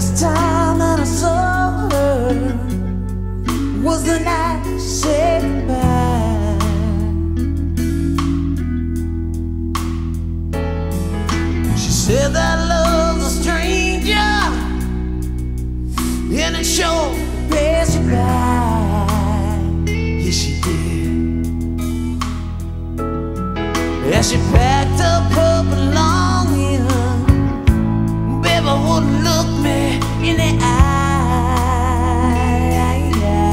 last time that I saw her was the night she said goodbye. She said that love's a stranger and it sure pass you by. Yes, she did. As she packed up her belongings, baby wouldn't look me in the eye.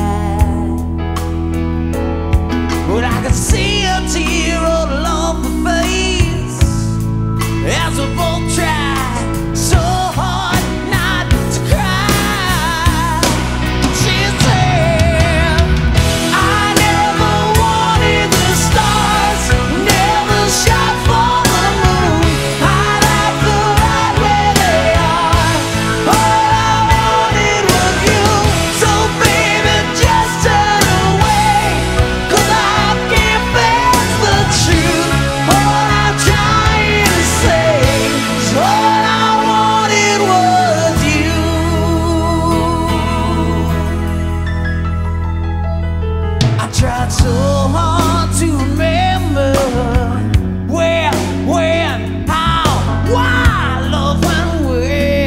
But I could see a tear roll off her face as we both tried so hard not to cry. She said, I never wanted the stars, never shot for the moon. I like the right where they are. All I wanted was you. So baby, just turn away, 'cause I can't face the truth. All I'm trying to say is all I wanted was you. I tried so hard to remember where, when, how, why love went away.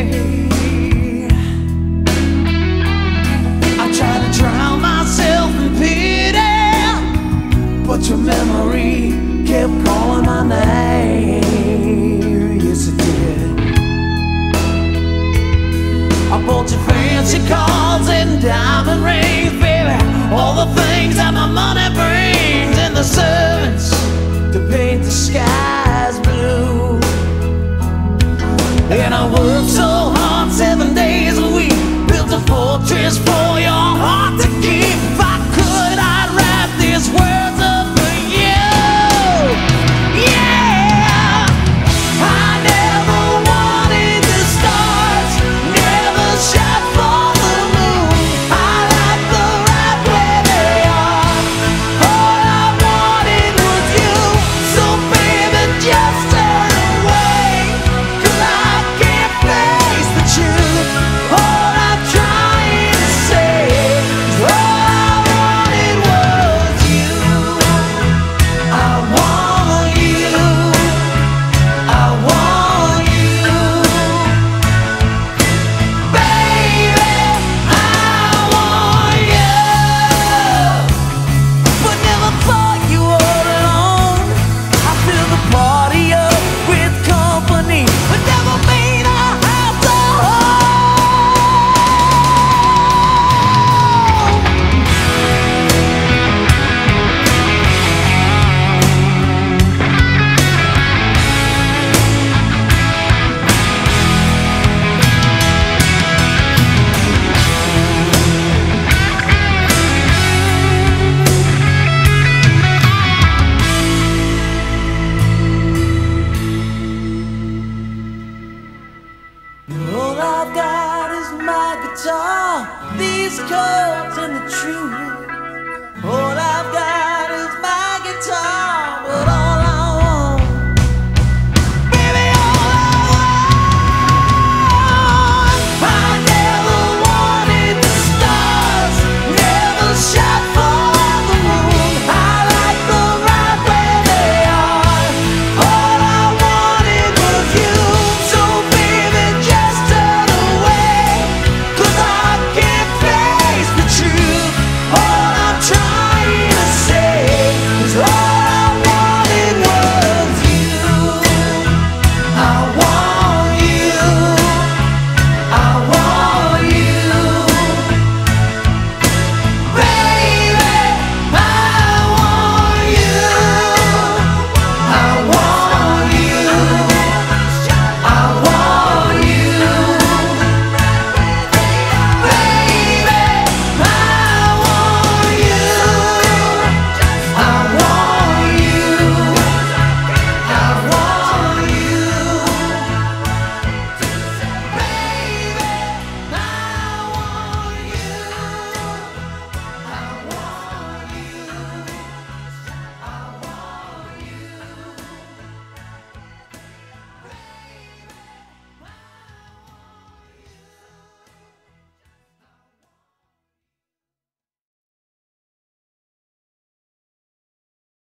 I tried to drown myself in pity, but your memory kept calling my name. Yes, it did. I bought you fancy cars and diamond rings, baby, all the things that my money brings, and the servants to paint the skies blue. And I worked so hard 7 days a week, built a fortress for your heart to keep. If I could, I'd write these words up for you. Yeah, I never wanted the stars, never shot for the moon. I like the right where they are. All I wanted was you. So baby, just turn away, 'cause I can't face the truth. All I'm trying to say is all I wanted was you. I want you. I want you. Baby, I want you. But never thought you were alone. I fill the party up with company, but never made a house a home. All I've got is my guitar, these chords and the truth.